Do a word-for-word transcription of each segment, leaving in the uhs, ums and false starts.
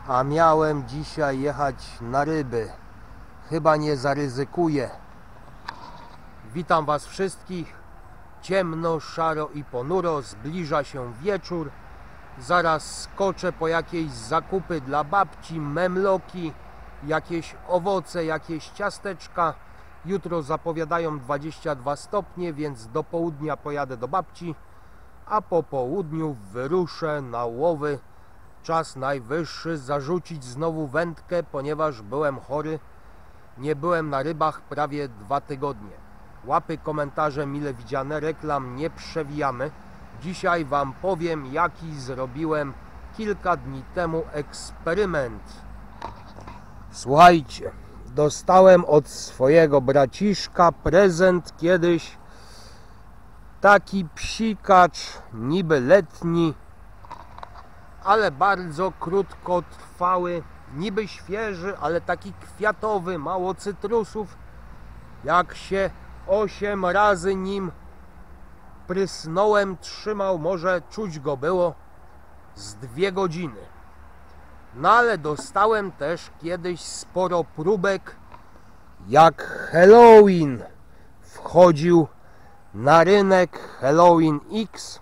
A miałem dzisiaj jechać na ryby. Chyba nie zaryzykuję. Witam Was wszystkich. Ciemno, szaro i ponuro. Zbliża się wieczór. Zaraz skoczę po jakieś zakupy dla babci, memloki, jakieś owoce, jakieś ciasteczka. Jutro zapowiadają dwadzieścia dwa stopnie, więc do południa pojadę do babci, a po południu wyruszę na łowy. Czas najwyższy zarzucić znowu wędkę, ponieważ byłem chory. Nie byłem na rybach prawie dwa tygodnie. Łapy, komentarze mile widziane, reklam nie przewijamy. Dzisiaj Wam powiem, jaki zrobiłem kilka dni temu eksperyment. Słuchajcie, dostałem od swojego braciszka prezent kiedyś. Taki psikacz, niby letni, ale bardzo krótkotrwały, niby świeży, ale taki kwiatowy, mało cytrusów. Jak się osiem razy nim prysnąłem, trzymał, może czuć go było z dwie godziny. No ale dostałem też kiedyś sporo próbek, jak Halloween wchodził na rynek, Halloween X.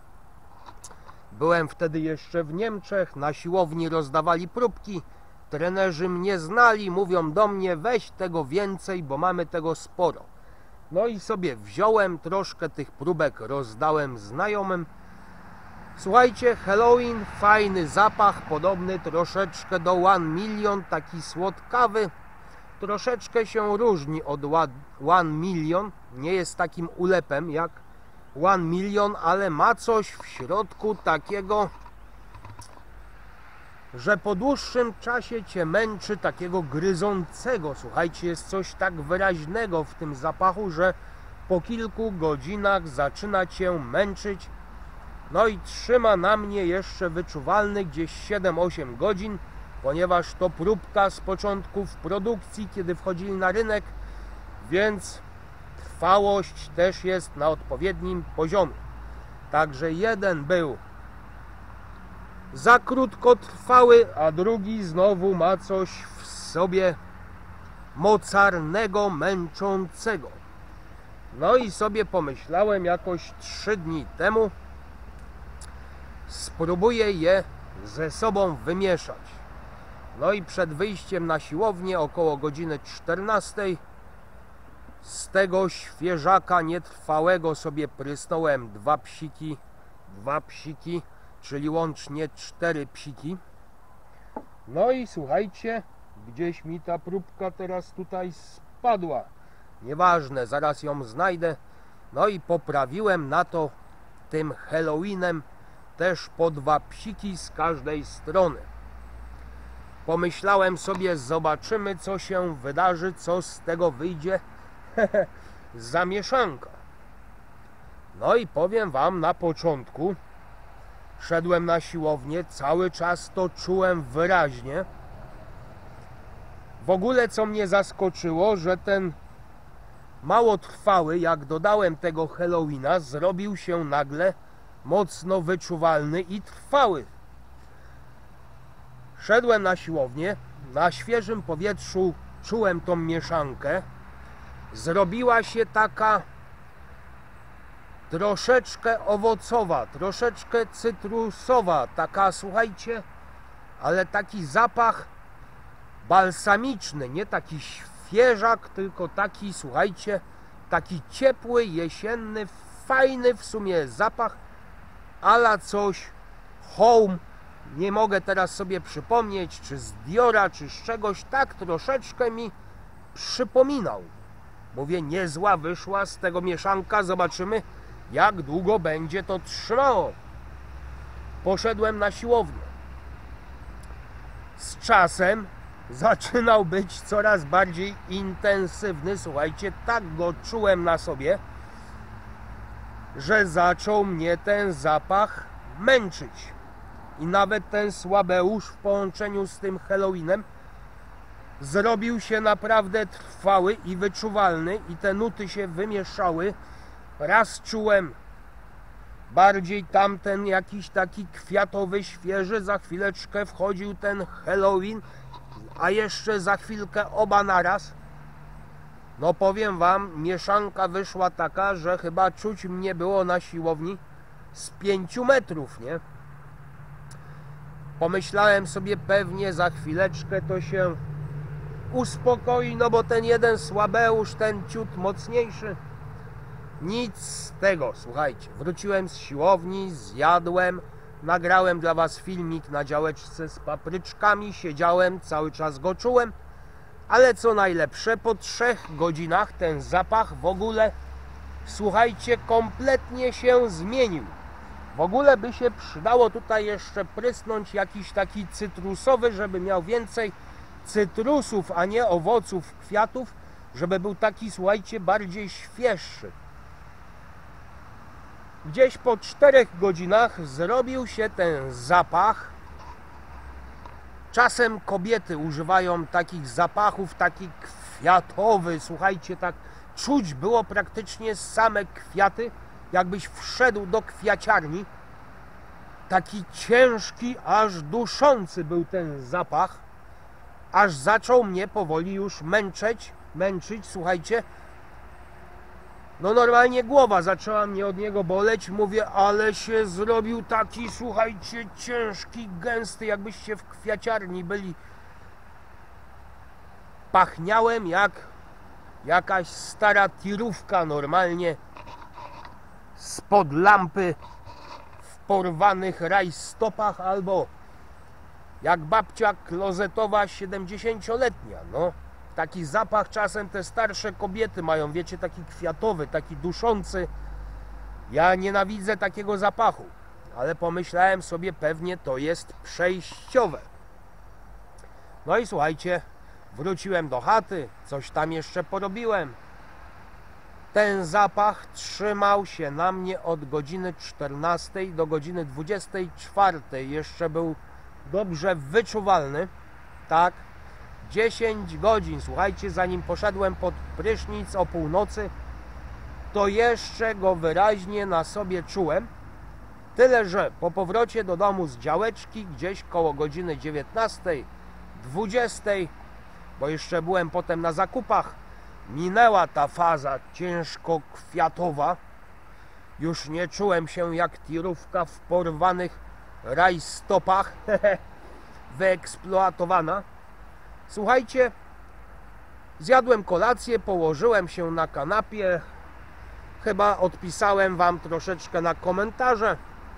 Byłem wtedy jeszcze w Niemczech, na siłowni rozdawali próbki. Trenerzy mnie znali, mówią do mnie: weź tego więcej, bo mamy tego sporo. No i sobie wziąłem troszkę tych próbek, rozdałem znajomym. Słuchajcie, Halloween, fajny zapach, podobny troszeczkę do One Million, taki słodkawy. Troszeczkę się różni od One Million, nie jest takim ulepem jak One Million, ale ma coś w środku takiego, że po dłuższym czasie Cię męczy, takiego gryzącego. Słuchajcie, jest coś tak wyraźnego w tym zapachu, że po kilku godzinach zaczyna Cię męczyć. No i trzyma na mnie jeszcze wyczuwalny gdzieś siedem osiem godzin, ponieważ to próbka z początków produkcji, kiedy wchodzili na rynek, więc trwałość też jest na odpowiednim poziomie. Także jeden był za krótkotrwały, a drugi znowu ma coś w sobie mocarnego, męczącego. No i sobie pomyślałem jakoś trzy dni temu, spróbuję je ze sobą wymieszać. No i przed wyjściem na siłownię około godziny czternastej z tego świeżaka nietrwałego sobie prysnąłem dwa psiki, dwa psiki, czyli łącznie cztery psiki. No i słuchajcie, gdzieś mi ta próbka teraz tutaj spadła. Nieważne, zaraz ją znajdę. No i poprawiłem na to tym Halloweenem też po dwa psiki z każdej strony. Pomyślałem sobie, zobaczymy, co się wydarzy, co z tego wyjdzie. Zamieszanka. No i powiem Wam, na początku szedłem na siłownię, cały czas to czułem wyraźnie. W ogóle co mnie zaskoczyło, że ten mało trwały, jak dodałem tego Halloweena, zrobił się nagle mocno wyczuwalny i trwały. Szedłem na siłownię, na świeżym powietrzu czułem tą mieszankę. Zrobiła się taka troszeczkę owocowa, troszeczkę cytrusowa, taka, słuchajcie, ale taki zapach balsamiczny, nie taki świeżak, tylko taki, słuchajcie, taki ciepły, jesienny, fajny w sumie zapach, ala coś home, nie mogę teraz sobie przypomnieć, czy z Diora, czy z czegoś, tak troszeczkę mi przypominał. Mówię, niezła wyszła z tego mieszanka, zobaczymy, jak długo będzie to trzymało. Poszedłem na siłownię. Z czasem zaczynał być coraz bardziej intensywny. Słuchajcie, tak go czułem na sobie, że zaczął mnie ten zapach męczyć. I nawet ten słabeusz w połączeniu z tym Halloweenem zrobił się naprawdę trwały i wyczuwalny i te nuty się wymieszały. Raz czułem bardziej tamten jakiś taki kwiatowy, świeży. Za chwileczkę wchodził ten Halloween, a jeszcze za chwilkę oba naraz. No powiem wam, mieszanka wyszła taka, że chyba czuć mnie było na siłowni z pięciu metrów, nie? Pomyślałem sobie, pewnie za chwileczkę to się uspokoi, no bo ten jeden słabeusz, ten ciut mocniejszy. Nic z tego, słuchajcie. Wróciłem z siłowni, zjadłem, nagrałem dla was filmik na działeczce z papryczkami, siedziałem, cały czas go czułem. Ale co najlepsze, po trzech godzinach ten zapach w ogóle, słuchajcie, kompletnie się zmienił. W ogóle by się przydało tutaj jeszcze prysnąć jakiś taki cytrusowy, żeby miał więcej cytrusów, a nie owoców, kwiatów, żeby był taki, słuchajcie, bardziej świeższy. Gdzieś po czterech godzinach zrobił się ten zapach. Czasem kobiety używają takich zapachów, taki kwiatowy, słuchajcie, tak czuć było praktycznie same kwiaty, jakbyś wszedł do kwiaciarni. Taki ciężki, aż duszący był ten zapach, aż zaczął mnie powoli już męczyć, męczyć, słuchajcie. No normalnie głowa zaczęła mnie od niego boleć, mówię, ale się zrobił taki, słuchajcie, ciężki, gęsty, jakbyście w kwiaciarni byli. Pachniałem jak jakaś stara tirówka normalnie spod lampy w porwanych rajstopach, albo jak babcia klozetowa siedemdziesięcioletnia, no. Taki zapach czasem te starsze kobiety mają, wiecie, taki kwiatowy, taki duszący. Ja nienawidzę takiego zapachu, ale pomyślałem sobie, pewnie to jest przejściowe. No i słuchajcie, wróciłem do chaty, coś tam jeszcze porobiłem. Ten zapach trzymał się na mnie od godziny czternastej do godziny dwudziestej czwartej. Jeszcze był dobrze wyczuwalny, tak. dziesięć godzin, słuchajcie, zanim poszedłem pod prysznic o północy, to jeszcze go wyraźnie na sobie czułem. Tyle, że po powrocie do domu z działeczki, gdzieś koło godziny dziewiętnastej, dwudziestej, bo jeszcze byłem potem na zakupach, minęła ta faza ciężko kwiatowa. Już nie czułem się jak tirówka w porwanych rajstopach, wyeksploatowana. Słuchajcie, zjadłem kolację, położyłem się na kanapie, chyba odpisałem wam troszeczkę na komentarze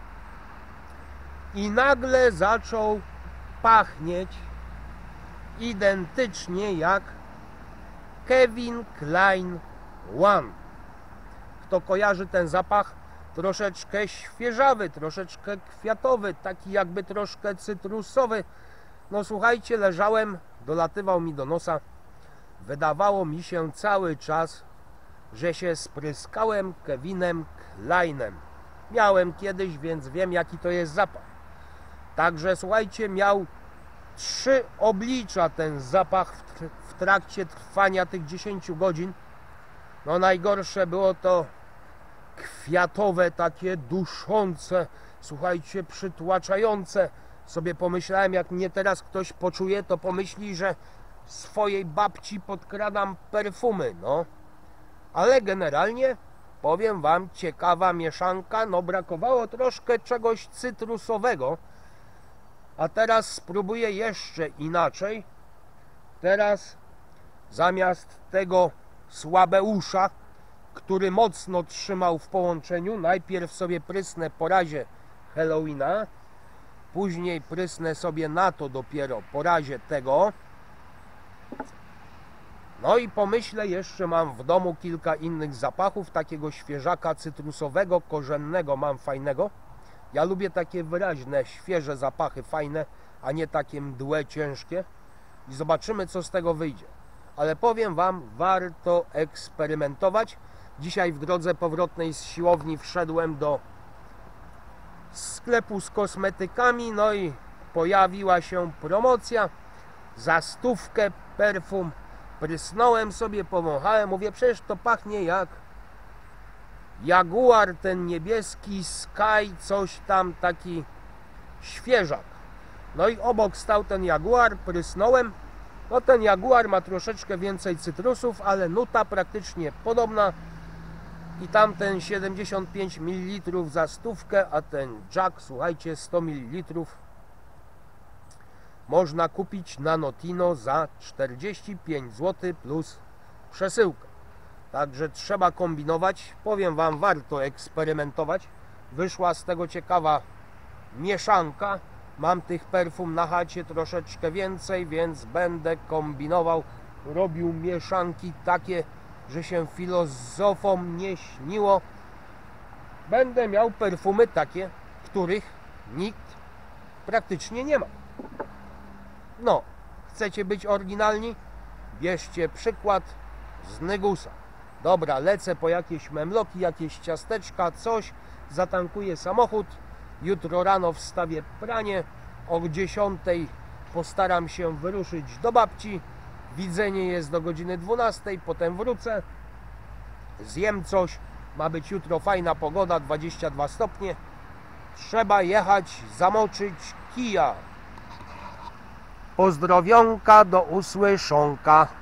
i nagle zaczął pachnieć identycznie jak Calvin Klein One. Kto kojarzy ten zapach? Troszeczkę świeżawy, troszeczkę kwiatowy, taki jakby troszkę cytrusowy. No słuchajcie, leżałem, dolatywał mi do nosa. Wydawało mi się cały czas, że się spryskałem Kevinem Kleinem. Miałem kiedyś, więc wiem, jaki to jest zapach. Także słuchajcie, miał trzy oblicza ten zapach w trakcie trwania tych dziesięciu godzin. No najgorsze było to kwiatowe, takie duszące, słuchajcie, przytłaczające. Sobie pomyślałem, jak mnie teraz ktoś poczuje, to pomyśli, że swojej babci podkradam perfumy, no. Ale generalnie, powiem wam, ciekawa mieszanka, no brakowało troszkę czegoś cytrusowego. A teraz spróbuję jeszcze inaczej. Teraz zamiast tego słabeusza, który mocno trzymał w połączeniu, najpierw sobie prysnę po razie Halloweena, później prysnę sobie na to dopiero po razie tego. No i pomyślę, jeszcze mam w domu kilka innych zapachów, takiego świeżaka cytrusowego, korzennego mam fajnego. Ja lubię takie wyraźne, świeże zapachy, fajne, a nie takie mdłe, ciężkie. I zobaczymy, co z tego wyjdzie. Ale powiem wam, warto eksperymentować. Dzisiaj w drodze powrotnej z siłowni wszedłem do sklepu z kosmetykami, no i pojawiła się promocja. Za stówkę perfum. Prysnąłem sobie, powąchałem, mówię, przecież to pachnie jak Jaguar ten niebieski, Sky, coś tam, taki świeżak. No i obok stał ten Jaguar, prysnąłem. No ten Jaguar ma troszeczkę więcej cytrusów, ale nuta praktycznie podobna. I tamten siedemdziesiąt pięć mililitrów za stówkę, a ten Jack, słuchajcie, sto mililitrów można kupić na Notino za czterdzieści pięć złotych plus przesyłkę. Także trzeba kombinować. Powiem wam, warto eksperymentować. Wyszła z tego ciekawa mieszanka. Mam tych perfum na chacie troszeczkę więcej, więc będę kombinował, robił mieszanki takie, że się filozofom nie śniło. Będę miał perfumy takie, których nikt praktycznie nie ma. No, chcecie być oryginalni? Bierzcie przykład z Nygusa. Dobra, lecę po jakieś memloki, jakieś ciasteczka, coś, zatankuję samochód. Jutro rano wstawię pranie, o dziesiątej postaram się wyruszyć do babci. Widzenie jest do godziny dwunastej, potem wrócę, zjem coś. Ma być jutro fajna pogoda, dwadzieścia dwa stopnie. Trzeba jechać, zamoczyć kija. Pozdrowionka, do usłyszonka.